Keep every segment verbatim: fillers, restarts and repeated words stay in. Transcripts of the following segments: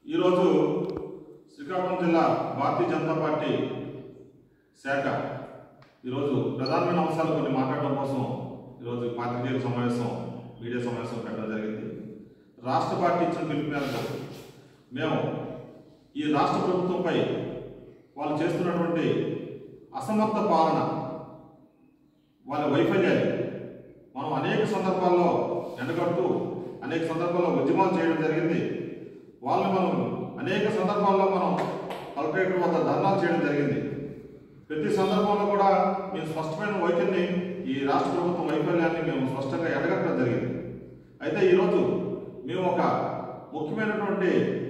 ఈరోజు శ్రీకాకుళం జిల్లా భారతీయ జనతా పార్టీ శాఖ ఈరోజు ప్రధానమైన అంశాలు కొన్ని మాట్లాడడం కోసం ఈరోజు పాత్రికేయుల సమావేశం మీడియా సమావేశం పెట్టడం జరిగింది. రాష్ట్ర పార్టీ ఇచ్చిన పిలుపు మేరకు మేము ఈ రాష్ట్ర ప్రభుత్వంపై వాళ్ళు చేస్తున్నటువంటి అసమర్థ పాలన, వాళ్ళ వైఫల్యాలు మనం అనేక సందర్భాల్లో ఎండగడుతూ అనేక సందర్భాల్లో ఉద్యమాలు చేయడం జరిగింది. వాళ్ళని మనం అనేక సందర్భాల్లో మనం కలెక్టరేట్ వద్ద ధర్నాలు చేయడం జరిగింది. ప్రతి సందర్భంలో కూడా మేము స్పష్టమైన వైఖరిని, ఈ రాష్ట్ర ప్రభుత్వం వైఫల్యాన్ని మేము స్పష్టంగా ఎండగట్టడం జరిగింది. అయితే ఈరోజు మేము ఒక ముఖ్యమైనటువంటి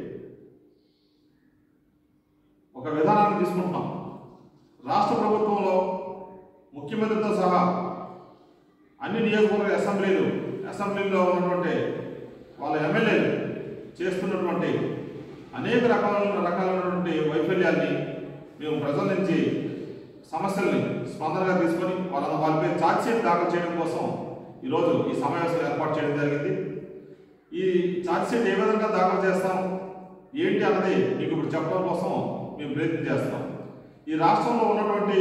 ఒక విధానాన్ని తీసుకుంటున్నాం. రాష్ట్ర ప్రభుత్వంలో ముఖ్యమంత్రితో సహా అన్ని నియోజకవర్గ అసెంబ్లీలు అసెంబ్లీలో ఉన్నటువంటి వాళ్ళ ఎమ్మెల్యేలు చేస్తున్నటువంటి అనేక రకాల రకాలైనటువంటి వైఫల్యాన్ని మేము ప్రజల నుంచి సమస్యల్ని స్పందనగా తీసుకొని వాళ్ళ వాళ్ళపై ఛార్జ్షీట్ దాఖలు చేయడం కోసం ఈరోజు ఈ సమావేశం ఏర్పాటు చేయడం జరిగింది. ఈ ఛార్జ్షీట్ ఏ విధంగా దాఖలు చేస్తాం ఏంటి అన్నది మీకు ఇప్పుడు చెప్పడం కోసం మేము ప్రయత్నం చేస్తాం. ఈ రాష్ట్రంలో ఉన్నటువంటి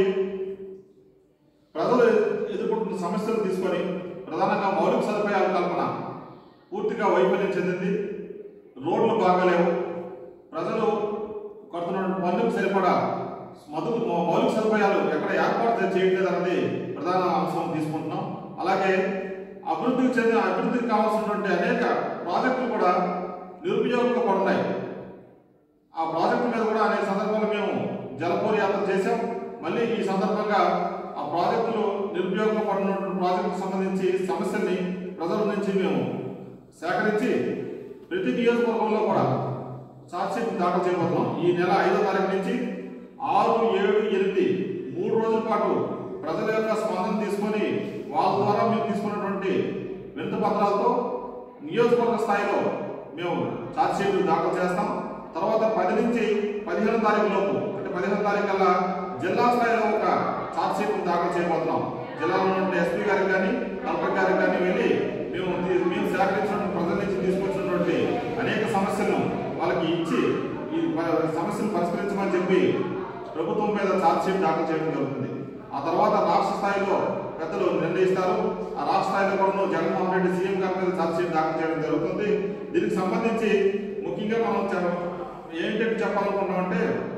ప్రజలు ఎదుర్కొంటున్న సమస్యలు తీసుకొని ప్రధానంగా మౌలిక సదుపాయాల కల్పన పూర్తిగా వైఫల్యం చెందింది. రోడ్లు బాగాలేవు, ప్రజలు కడుతున్న పన్నుకు సరిపడా మధు మౌలిక సదుపాయాలు ఎక్కడ ఏర్పాటు చేయట్లేదు అన్నది ప్రధాన అంశం తీసుకుంటున్నాం. అలాగే అభివృద్ధికి చెందిన అభివృద్ధికి కావాల్సినటువంటి అనేక ప్రాజెక్టులు కూడా నిరుపయోగంగా పడున్నాయి. ఆ ప్రాజెక్టుల మీద కూడా అనేక సందర్భాలు మేము జలపూర్ యాత్ర చేశాం. మళ్ళీ ఈ సందర్భంగా ఆ ప్రాజెక్టులు నిరుపయోగంగా పడినటువంటి ప్రాజెక్టుకు సంబంధించి సమస్యల్ని ప్రజల నుంచి మేము సేకరించి ప్రతి నియోజకవర్గంలో కూడా ఛార్జ్షీట్ దాఖలు చేయబోతున్నాం. ఈ నెల ఐదో తారీఖు నుంచి ఆరు ఏడు ఎనిమిది మూడు రోజుల పాటు ప్రజల యొక్క స్పందన తీసుకొని వాళ్ళ ద్వారా మేము తీసుకున్నటువంటి వినతి పత్రాలతో నియోజకవర్గ స్థాయిలో మేము ఛార్జ్షీట్లు దాఖలు చేస్తాం. తర్వాత పది నుంచి పదిహేను తారీఖు లోపు అంటే పదిహేను తారీఖు కల్లా జిల్లా స్థాయిలో ఒక ఛార్జ్షీట్ దాఖలు చేయబోతున్నాం. జిల్లాలో ఉన్న ఎస్పీ గారికి కానీ కలెక్టర్ గారికి కానీ వెళ్ళి మేము మేము సేకరించిన ప్రజల నుంచి తీసుకొచ్చినటువంటి అనేక సమస్యలను వాళ్ళకి ఇచ్చి ఈ సమస్యను పరిష్కరించమని చెప్పి ప్రభుత్వం మీద ఛార్జ్షీట్ దాఖలు చేయడం జరుగుతుంది. ఆ తర్వాత రాష్ట్ర స్థాయిలో పెద్దలు నిర్ణయిస్తారు. ఆ రాష్ట్ర స్థాయిలో కూడా జగన్మోహన్ రెడ్డి సీఎం గారి మీద ఛార్జ్షీట్ దాఖలు చేయడం జరుగుతుంది. దీనికి సంబంధించి ముఖ్యంగా మనం ఏంటంటే చెప్పాలనుకున్నామంటే,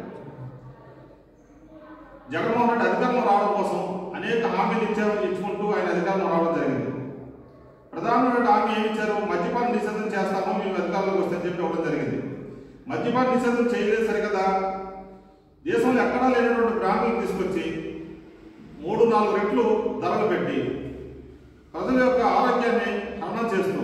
జగన్మోహన్ రెడ్డి అధికారంలో రావడం కోసం అనేక హామీలు ఇచ్చారు ఇచ్చుకుంటూ ఆయన అధికారంలో రావడం జరిగింది. ప్రధానమైన హామీ ఏమి ఇచ్చారు? మద్యపాన నిషేధం చేస్తాము మేము అధికారంలోకి వస్తామని చెప్పి ఇవ్వడం జరిగింది. మద్యపాన నిషేధం చేయలేదు సరికదా, దేశంలో ఎక్కడా లేనటువంటి బ్రాండ్లను తీసుకొచ్చి మూడు నాలుగు రెట్లు ధరలు పెట్టి ప్రజల యొక్క ఆరోగ్యాన్ని హరణం చేస్తూ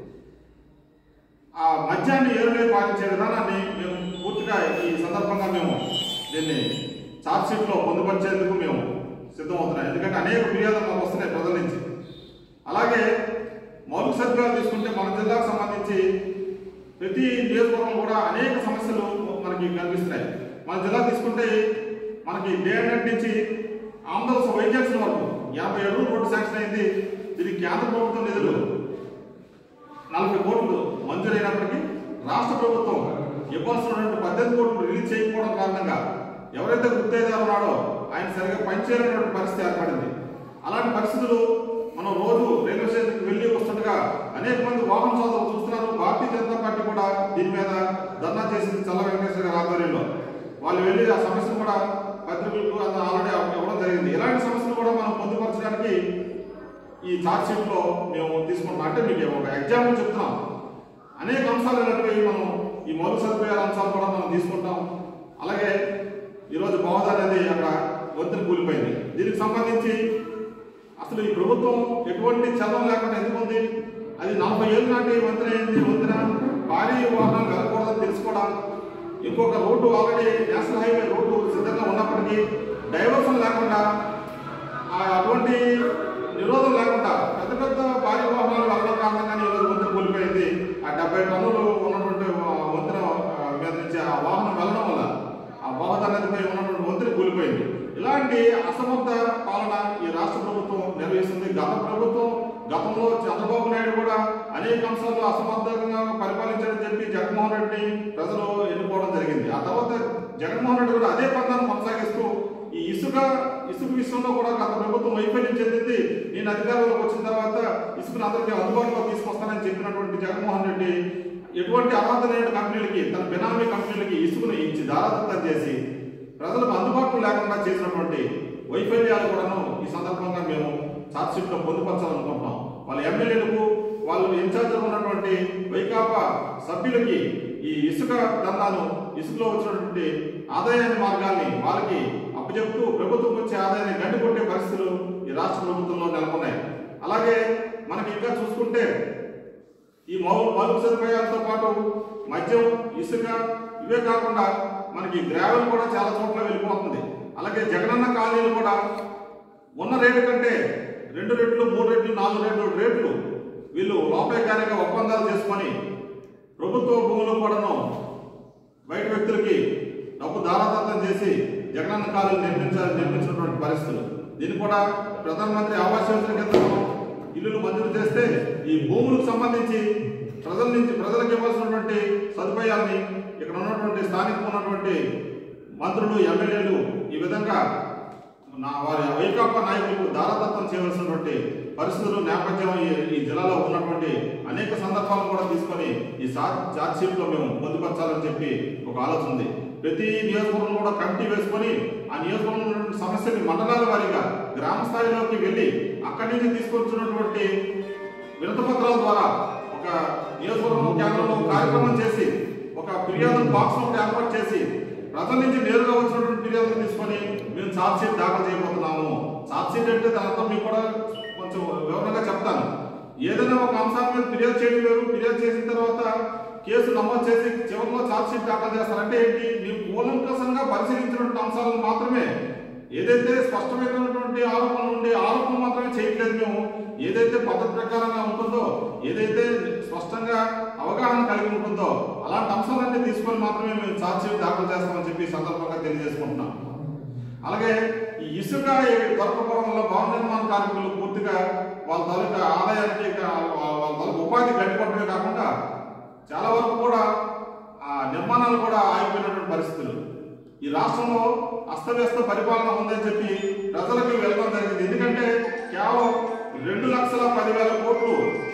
ఆ మద్యాన్ని ఏరులే పాలించే విధానాన్ని మేము పూర్తిగా ఈ సందర్భంగా మేము దీన్ని ఛార్జ్షీట్లో పొందుపరిచేందుకు మేము సిద్ధమవుతున్నాం. ఎందుకంటే అనేక ఫిర్యాదులు మాకు వస్తున్నాయి ప్రజల నుంచి. అలాగే మౌలిక సదుపాయాలు తీసుకుంటే మన జిల్లాకు సంబంధించి ప్రతి నియోజకవర్గంలో కూడా అనేక సమస్యలు మనకి కనిపిస్తున్నాయి. మన జిల్లా తీసుకుంటే మనకి డే అండ్ నుంచి ఆంధ్రప్రదేశ్ వైద్యాల్సిన వరకు యాభై ఏడు రోడ్డు శాంక్షన్ అయింది. దీనికి కేంద్ర ప్రభుత్వం నిధులు నలభై కోట్లు మంజూరైనప్పటికీ రాష్ట్ర ప్రభుత్వం ఇవ్వాల్సినటువంటి పద్దెనిమిది కోట్లు రిలీజ్ చేయకపోవడం కారణంగా ఎవరైతే గుర్తేదారు ఉన్నాడో ఆయన సరిగ్గా పనిచేయలేనటువంటి పరిస్థితి ఏర్పడింది. అలాంటి పరిస్థితులు మనం రోజు రైల్వే స్టేషన్కి వెళ్ళి వస్తుండగా అనేక మంది వాహన సోదరులు చూస్తున్నారు. భారతీయ జనతా పార్టీ కూడా దీని మీద ధర్నా చేసింది చల్ల వెంకటేశ్వర గారి ఆధ్వర్యంలో. వాళ్ళు వెళ్ళి ఆ సమస్యను కూడా పత్రికలకు ఆల్రెడీ ఇవ్వడం జరిగింది. ఇలాంటి సమస్యలు కూడా మనం పొందుపరచడానికి ఈ ఛార్జ్షీట్లో మేము తీసుకుంటాం. అంటే మీకు ఒక ఎగ్జాంపుల్ చెప్తున్నాం. అనేక అంశాలు అనేవి మనం ఈ మౌలిక సదుపాయాల అంశాలు కూడా మనం తీసుకుంటాం. అలాగే ఈరోజు బహుదా అనేది అక్కడ వంతెన కూలిపోయింది. దీనికి సంబంధించి అసలు ఈ ప్రభుత్వం ఎటువంటి చదవం లేకుండా ఎందుకు ఉంది? అది నలభై ఏళ్ళు నాటి వంతెన అయింది. వంతెన భారీ వాహనాలు వెళ్ళకూడదని తెలుసుకోవడం, ఇంకొక road already national highway road సిద్ధంగా ఉన్నప్పటికీ డైవర్షన్ లేకుండా అటువంటి నిరోధం లేకుండా పెద్ద పెద్ద భారీ వాహనాలు వెళ్ళడం కారణంగానే ఈరోజు వంతెన కూలిపోయింది. ఆ డెబ్బై టన్నులు ఉన్నటువంటి వంతెన మీద నుంచి ఆ వాహనం వెళ్ళడం వల్ల ఆ బహుదా నదిపై ఉన్నటువంటి వంతెన కూలిపోయింది. ఇలాంటి అసమర్థ పాలన ఈ రాష్ట్ర ప్రభుత్వం నిర్వహిస్తుంది. గత ప్రభుత్వం గతంలో చంద్రబాబు నాయుడు కూడా అనేక అంశాల్లో అసమర్థంగా పరిపాలించాడని చెప్పి జగన్మోహన్ రెడ్డి ప్రజలు ఎన్నుకోవడం జరిగింది. ఆ తర్వాత జగన్మోహన్ రెడ్డి కూడా అదే పందాన్ని కొనసాగిస్తూ ఈ ఇసుక ఇసుక విషయంలో కూడా గత ప్రభుత్వం వైఫల్యం చెందింది. నేను అధికారంలోకి వచ్చిన తర్వాత ఇసుకను అందరికీ అందుబాటులో తీసుకొస్తానని చెప్పినటువంటి జగన్మోహన్ రెడ్డి ఎటువంటి అర్హత లేని కంపెనీలకి, తన బినామీ కంపెనీలకి ఇసుకను ఇచ్చి దారాదత్తం చేసి ప్రజలకు అందుబాటులో లేకుండా చేసినటువంటి వైఫల్యాలు కూడాను ఈ సందర్భంగా మేము ఛార్జ్షీట్లో పొందుపరచాలనుకుంటున్నాం. వాళ్ళ ఎమ్మెల్యేలకు, వాళ్ళు ఇన్ఛార్జ్గా ఉన్నటువంటి వైకాపా సభ్యులకి ఈ ఇసుక దందాను, ఇసుకలో వచ్చినటువంటి ఆదాయాన్ని మార్గాల్ని వాళ్ళకి అప్పచెప్తూ ప్రభుత్వం వచ్చే ఆదాయాన్ని గండి కొట్టే పరిస్థితులు ఈ రాష్ట్ర ప్రభుత్వంలో నెలకొన్నాయి. అలాగే మనకి ఇంకా చూసుకుంటే ఈ మౌలిక మౌలిక సదుపాయాలతో పాటు మద్యం, ఇసుక ఇవే కాకుండా మనకి గ్రావెల్ కూడా చాలా చోట్ల వెళ్ళిపోతుంది. అలాగే జగనన్న కాలనీలు కూడా ఉన్న రేటు కంటే రెండు రెట్లు, మూడు రెట్లు, నాలుగు రెట్లు రేట్లు వీళ్ళు లోపాయకారిగా ఒప్పందాలు చేసుకొని ప్రభుత్వ భూములు కూడాను బయట వ్యక్తులకి డబ్బు దారాదత్తం చేసి జగనన్న కాలనీ నిర్మించాలని నిర్మించినటువంటి పరిస్థితులు. దీన్ని కూడా ప్రధానమంత్రి ఆవాస్ యోజన కింద ఇల్లులు మంజూరు చేస్తే ఈ భూములకు సంబంధించి ప్రజల నుంచి ప్రజలకు ఇవ్వాల్సినటువంటి సదుపాయాన్ని ఇక్కడ ఉన్నటువంటి స్థానికంగా ఉన్నటువంటి మంత్రులు, ఎమ్మెల్యేలు ఈ విధంగా నా వారి వైకాపా నాయకులకు దారాదత్తం చేయవలసినటువంటి పరిస్థితులు నేపథ్యం ఈ జిల్లాలో ఉన్నటువంటి అనేక సందర్భాలు కూడా తీసుకొని ఈ ఛార్జ్ షీట్లో మేము పొందుపరచాలని చెప్పి ఒక ఆలోచన ఉంది. ప్రతి నియోజకవర్గంలో కూడా కమిటీ వేసుకొని ఆ నియోజకవర్గంలో ఉన్నటువంటి సమస్యని మండలాల వారీగా గ్రామ స్థాయిలోకి వెళ్ళి అక్కడి నుంచి తీసుకొచ్చినటువంటి వినతి పత్రాల ద్వారా ఒక నియోజకవర్గం కేంద్రంలో కార్యక్రమం చేసి ఒక ఫిర్యాదుల బాక్స్ ఒకటి ఏర్పాటు చేసి ప్రజల నుంచి నేరుగా వచ్చినటువంటి ఫిర్యాదులు తీసుకొని మేము ఛార్జ్ షీట్ దాఖలు చేయబోతున్నాము. ఛార్జ్ షీట్ అంటే దాంతో మీకు కూడా కొంచెం వివరంగా చెప్తాను. ఏదైనా ఒక అంశాల మీద ఫిర్యాదు చేయడం వేరు, ఫిర్యాదు చేసిన తర్వాత కేసు నమోదు చేసి చివరిలో ఛార్జ్ షీట్ దాఖలు చేస్తారంటే ఏంటి? మీరు కూలంకషంగా పరిశీలించినటువంటి అంశాలను మాత్రమే, ఏదైతే స్పష్టమైనటువంటి ఆరోపణలు ఉండే ఆరోపణలు మాత్రమే చేయట్లేదు మేము. ఏదైతే పద్ధతి ప్రకారంగా ఉంటుందో, ఏదైతే స్పష్టంగా అవగాహన కలిగి ఉంటుందో అలాంటి అంశాలన్నీ తీసుకొని మాత్రమే మేము ఛార్జ్ షీట్ దాఖలు చేస్తామని చెప్పి సందర్భంగా తెలియజేసుకుంటున్నాం. అలాగే ఈ ఇసుక దొరకపోవడం వల్ల భవన నిర్మాణ కార్మికులు పూర్తిగా వాళ్ళ తాలూకా ఆదాయానికి వాళ్ళ తాలూకా ఉపాధి గడిపడమే కాకుండా చాలా వరకు కూడా ఆ నిర్మాణాలు కూడా ఆగిపోయినటువంటి పరిస్థితులు. ఈ రాష్ట్రంలో అస్తవ్యస్త పరిపాలన ఉందని చెప్పి ప్రజలకు వెళ్ళడం జరిగింది. ఎందుకంటే కేవలం రెండు లక్షల పదివేల కోట్లు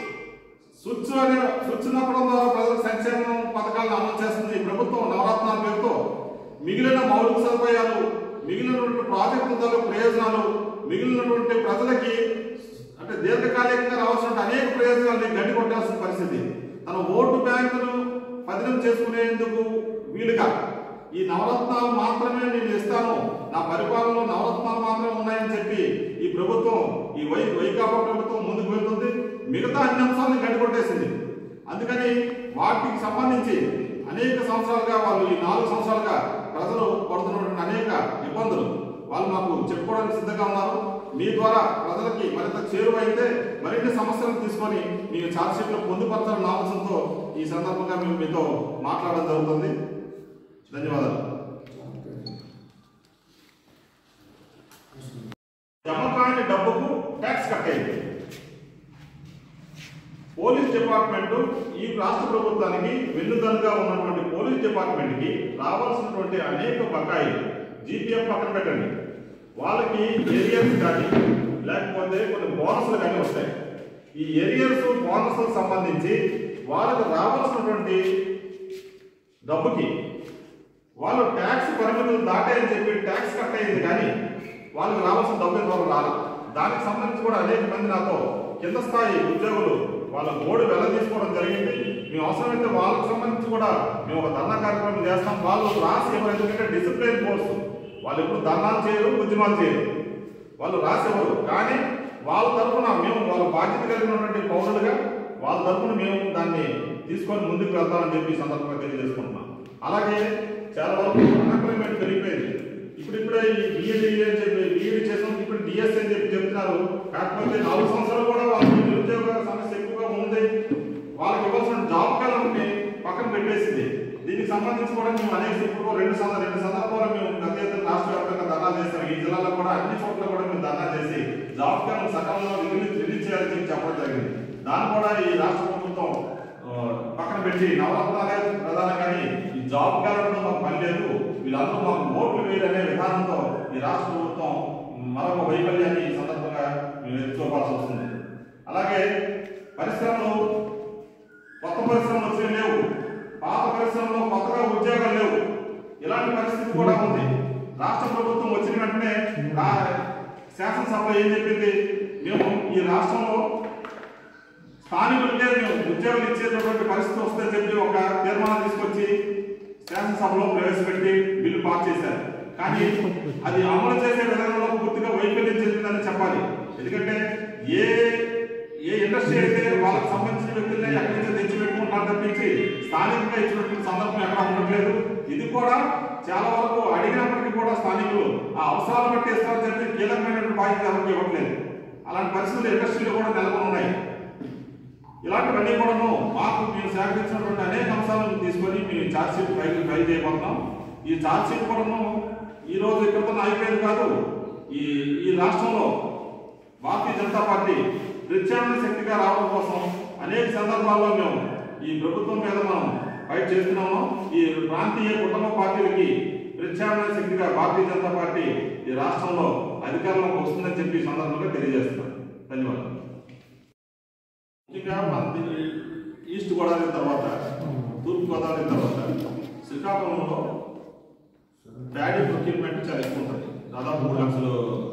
స్విచ్ అనే స్విచ్ నొక్కడం ద్వారా ప్రజల సంక్షేమ పథకాలను అమలు చేస్తుంది ఈ ప్రభుత్వం నవరత్నాల పేరుతో. మిగిలిన మౌలిక సదుపాయాలు, మిగిలినటువంటి ప్రాజెక్టుల ప్రయోజనాలు, మిగిలినటువంటి ప్రజలకి అంటే దీర్ఘకాలికంగా రావాల్సిన అనేక ప్రయోజనాలని గడ్డి కొట్టాల్సిన పరిస్థితి. తన ఓటు బ్యాంకును పదిలం చేసుకునేందుకు వీలుగా ఈ నవరత్నాలు మాత్రమే నేను ఇస్తాను, నా పరిపాలనలో నవరత్నాలు మాత్రమే ఉన్నాయని చెప్పి ఈ ప్రభుత్వం, ఈ వై వైకాపా ప్రభుత్వం ముందుకు వెళ్తుంది. మిగతా అన్ని అంశాలను గడికొట్టేసింది. అందుకని వాటికి సంబంధించి అనేక సంవత్సరాలుగా వాళ్ళు ఈ నాలుగు సంవత్సరాలుగా ప్రజలు పడుతున్నటువంటి అనేక ఇబ్బందులు వాళ్ళు మాకు చెప్పుకోవడానికి సిద్ధంగా ఉన్నారు. మీ ద్వారా ప్రజలకి మరింత చేరువైతే మరిన్ని సమస్యలను తీసుకొని మేము ఛార్జ్ షీట్లో పొందుపరచాలన్న ఆలోచనతో ఈ సందర్భంగా మేము మీతో మాట్లాడడం జరుగుతుంది. ధన్యవాదాలు. జమ కాని డబ్బుకు ట్యాక్స్ కట్టేది పోలీస్ డిపార్ట్మెంట్ ఈ రాష్ట్ర ప్రభుత్వానికి వెన్నుదన్నుగా ఉన్నటువంటి పోలీస్ డిపార్ట్మెంట్కి రావాల్సినటువంటి అనేక బకాయిలు జీపీఎఫ్ పక్కన పెట్టండి, వాళ్ళకి ఏరియర్స్ కానీ లేకపోతే కొన్ని బోనస్లు కానీ వస్తాయి. ఈ ఏరియర్స్ బోనస్లకు సంబంధించి వాళ్ళకి రావాల్సినటువంటి డబ్బుకి వాళ్ళు ట్యాక్స్ పరిమితులు దాటాయని చెప్పి ట్యాక్స్ కట్ అయింది, కానీ వాళ్ళకి రావాల్సిన డబ్బు ఎంతవరకు రాదు. దానికి సంబంధించి కూడా అనేక మంది నాతో కింద స్థాయి ఉద్యోగులు వాళ్ళ బోర్డు వెళ్ళ తీసుకోవడం జరిగింది. మేము అవసరమైతే వాళ్ళకి సంబంధించి కూడా మేము ఒక ధర్నా కార్యక్రమం చేస్తాం. వాళ్ళు రాసి ఎవరు, ఎందుకంటే డిసిప్లిన్ ఫోర్స్ వాళ్ళు ఎప్పుడు ధర్నాలు చేయరు, ఉద్యమాలు చేయరు, వాళ్ళు రాసి ఎవరు. కానీ వాళ్ళ తరఫున మేము వాళ్ళ బాధ్యత కలిగినటువంటి పౌరులుగా వాళ్ళ తరఫున మేము దాన్ని తీసుకొని ముందుకు వెళ్తామని చెప్పి సందర్భంగా తెలియజేసుకుంటున్నాం. అలాగే చాలా వరకు అన్ఎంప్లాయ్మెంట్ పెరిగిపోయింది. ఇప్పుడు ఇప్పుడే ఈ బిఎడ్ అని చెప్పి బిఎడ్ చేసాం, ఇప్పుడు డిఎస్ అని చెప్పి చెప్తున్నారు. కాకపోతే నాలుగు సంవత్సరాలు కూడా వాళ్ళకి నిరుద్యోగ సమస్య ఎక్కువగా ఉంది. వాళ్ళకి ఇవ్వాల్సిన జాబ్ కాలాన్ని పక్కన పెట్టేసింది. దీనికి సంబంధించి కూడా మేము అనేక ఇప్పుడు రెండు సంద రెండు సందర్భాలు మేము గత రాష్ట్ర వ్యాప్తంగా ధర్నా చేస్తాం. ఈ జిల్లాలో కూడా అన్ని చోట్ల కూడా మేము ధర్నా చేసి జాబ్ కాలం సకాలంలో రిలీజ్ రిలీజ్ చేయాలని చెప్పి చెప్పడం జరిగింది. దాన్ని కూడా ఈ రాష్ట్ర ప్రభుత్వం పక్కన పెట్టి నవరత్నాలే ప్రధానం కానీ ఈ జాబ్ క్యాలెండర్తో మాకు పని లేదు, వీళ్ళందరూ మాకు ఓట్లు వేయాలనే విధానంతో ఈ రాష్ట్ర ప్రభుత్వం మరొక వైఫల్యాన్ని ఈ సందర్భంగా మేము ఎత్తుకోవాల్సి వస్తుంది. అలాగే పరిశ్రమలు, కొత్త పరిశ్రమలు వచ్చే లేవు, పాత పరిశ్రమలో కొత్తగా ఉద్యోగాలు లేవు. ఇలాంటి పరిస్థితి కూడా ఉంది. రాష్ట్ర ప్రభుత్వం వచ్చిన వెంటనే శాసనసభలో ఏం చెప్పింది, మేము ఈ రాష్ట్రంలో స్థానికులకే మేము ఉద్యోగాలు ఇచ్చేటటువంటి పరిస్థితి వస్తుందని చెప్పి ఒక తీర్మానం తీసుకొచ్చి శాసనసభలో ప్రవేశపెట్టి బిల్లు పాస్ చేశారు. కానీ అది అమలు చేసే విధానంలో పూర్తిగా వైఫల్యం చెందిందని చెప్పాలి. ఎందుకంటే ఏ ఏ ఇండస్ట్రీ అయితే వాళ్ళకి సంబంధించిన వ్యక్తులనే ఎక్కడి నుంచి తెచ్చి పెట్టుకుంటారు తప్పించి స్థానికంగా ఇచ్చినటువంటి సందర్భం ఎక్కడ ఉండట్లేదు. ఇది కూడా చాలా వరకు అడిగినప్పటికీ కూడా స్థానికులు ఆ అవసరాలు బట్టి ఇస్తారని చెప్పి కీలకమైనటువంటి బాధ్యత ఎవరికి ఇవ్వట్లేదు. అలాంటి పరిస్థితులు ఇండస్ట్రీలో కూడా నెలకొని ఉన్నాయి. ఇలాంటివన్నీ కూడాను మాకు మేము సేకరించినటువంటి అనేక అంశాలను తీసుకొని మేము ఛార్జ్ షీట్ ఫైల్ ఫైల్ చేయబోతున్నాం. ఈ ఛార్జ్ షీట్ కూడాను ఈ రోజు ఇక్కడతో అయిపోయింది కాదు. ఈ ఈ రాష్ట్రంలో భారతీయ జనతా పార్టీ ప్రత్యామ్నాయ శక్తిగా రావడం కోసం అనేక సందర్భాల్లో మేము ఈ ప్రభుత్వం మీద మనం ఫైట్ చేస్తున్నాము. ఈ ప్రాంతీయ కుటుంబ పార్టీలకి ప్రత్యామ్నాయ శక్తిగా భారతీయ జనతా పార్టీ ఈ రాష్ట్రంలో అధికారంలోకి వస్తుందని చెప్పి సందర్భంగా తెలియజేస్తున్నాం. ధన్యవాదాలు. ముఖ్యంగా మన ఈస్ట్ గోదావరి తర్వాత తూర్పు గోదావరి తర్వాత శ్రీకాకుళంలో ప్యాడీ ప్రొక్యూర్మెంట్ చాలా ఎక్కువ ఉంటుంది. దాదాపు మూడు లక్షలు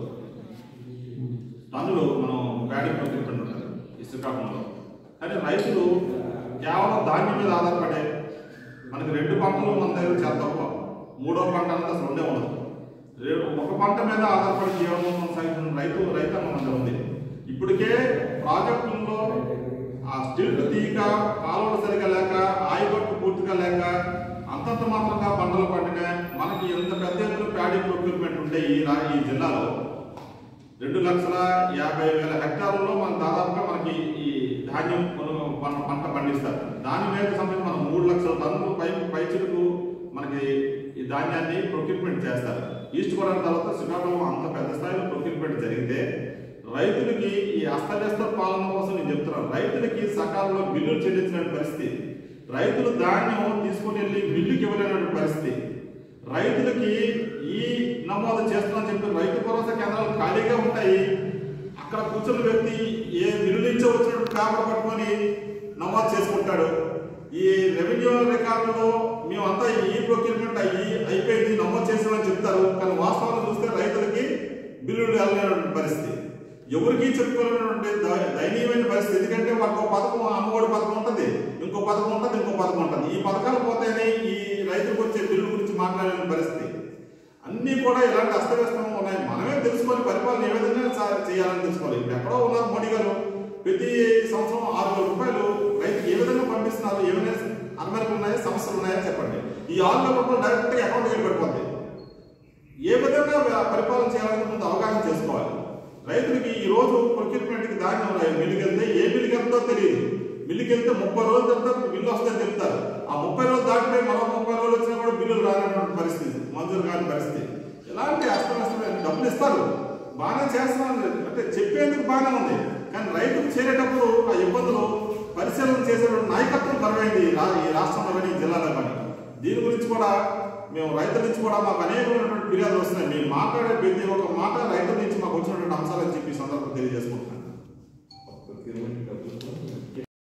టన్నులు మనం ప్యాడీ ప్రొక్యూర్మెంట్ ఉంటుంది ఈ శ్రీకాకుళంలో. కానీ రైతులు కేవలం ధాన్యం మీద ఆధారపడే, మనకి రెండు పంటలు మన దగ్గర చాలా తక్కువ, మూడో పంట అంతా అసలు ఉండే ఉండదు. ఒక పంట మీద ఆధారపడి జీవనం కొనసాగుతున్న రైతు రైతాంగం మన ఉంది. ఇప్పటికే ప్రాజెక్టుల్లో ఆ స్టిల్ట్ తీయక, కాలువలు సరిగా లేక, ఆయకట్టు పూర్తిగా లేక అంతంత మాత్రంగా పంటలు పండినా మనకి ఎంత పెద్ద ఎత్తున ప్యాడీ ప్రొక్యూర్మెంట్ ఉంటే ఈ ఈ జిల్లాలో రెండు లక్షల యాభై వేల హెక్టార్లలో మన దాదాపుగా మనకి ఈ ధాన్యం పంట పంట పండిస్తారు. దాని మీద సంబంధించి మనం మూడు లక్షల టన్నులు పై పై చిరుకు మనకి ఈ ధాన్యాన్ని ప్రొక్యూర్మెంట్ చేస్తారు. ఈస్ట్ గోదావరి తర్వాత శ్రీకాకుళం అంత పెద్ద స్థాయిలో ప్రొక్యూర్మెంట్ జరిగితే రైతులకి ఈ అస్తవ్యస్త పాలన కోసం నేను చెప్తున్నాను, రైతులకి సకాలంలో బిల్లులు చెల్లించిన పరిస్థితి, రైతులు ధాన్యం తీసుకుని వెళ్ళి మిల్లుకి ఇవ్వలేనటువంటి పరిస్థితి, రైతులకి ఈ నమోదు చేస్తున్నా చెప్పి రైతు భరోసా కేంద్రాలు ఖాళీగా ఉంటాయి. అక్కడ కూర్చున్న వ్యక్తి ఏ మిల్లు నుంచో వచ్చినట్టు పేపర్ పట్టుకొని నమోదు చేసుకుంటాడు. ఈ రెవెన్యూ రికార్డులో మేమంతా ఈ ప్రొక్యూర్మెంట్ అయ్యి అయిపోయింది నమోదు చేసామని చెప్తారు. కానీ వాస్తవాలు చూస్తే రైతులకి బిల్లులు వెళ్ళలేనటువంటి పరిస్థితి, ఎవరికి చెప్పుకోలేనటువంటి దయనీయమైన పరిస్థితి. ఎందుకంటే వాళ్ళకు పథకం, అమ్మఒడి పథకం ఉంటుంది, ఇంకో పథకం ఉంటుంది, ఇంకో పథకం ఉంటుంది. ఈ పథకాలు పోతేనే ఈ రైతులకు వచ్చే బిల్లు గురించి మాట్లాడలేని పరిస్థితి. అన్నీ కూడా ఇలాంటి అస్తవ్యస్తంగా ఉన్నాయి. మనమే తెలుసుకొని పరిపాలన ఏ విధంగా చేయాలని తెలుసుకోవాలి. ఇప్పుడు ఎక్కడో ఉన్నారు మోడీ గారు, ప్రతి సంవత్సరం ఆరు వేల రూపాయలు రైతుకి ఏ విధంగా పంపిస్తున్నారు, ఏమైనా అనుమతులు ఉన్నాయా, సమస్యలు ఉన్నాయా చెప్పండి. ఈ ఆరు వేల రూపాయలు డైరెక్ట్గా అకౌంట్కి వెళ్ళి పడిపోతాయి. ఏ విధంగా పరిపాలన చేయాలని ముందు అవగాహన చేసుకోవాలి. రైతులకి ఈ రోజు ప్రొక్యూర్మెంట్కి దాని మిల్లుకి వెళ్తే ఏ మిల్లుకి వెళ్తుందో తెలియదు. మిల్లుకి వెళ్తే ముప్పై రోజుల తర్వాత బిల్లు వస్తుందని చెప్తారు. ఆ ముప్పై రోజులు దాటిపోయి మరో ముప్పై రోజులు వచ్చినా కూడా బిల్లులు రానటువంటి పరిస్థితి, మంజూరు కాని పరిస్థితి. ఇలాంటి అస్తవ్యస్తమైన డబ్బులు ఇస్తారు, బాగానే చేస్తున్నారు, అంటే చెప్పేందుకు బాగానే ఉంది. కానీ రైతుకు చేరేటప్పుడు ఆ ఇబ్బందులు పరిశీలన చేసేటువంటి నాయకత్వం బలమైంది ఈ రాష్ట్రంలో కానీ ఈ జిల్లాలో కానీ. దీని గురించి కూడా మేము రైతుల నుంచి కూడా మాకు అనేకమైనటువంటి ఫిర్యాదులు వస్తున్నాయి. మేము మాట్లాడే ప్రతి ఒక్క మాట రైతుల నుంచి మాకు వచ్చినటువంటి అంశాలని చెప్పి సందర్భం తెలియజేసుకుంటున్నాం.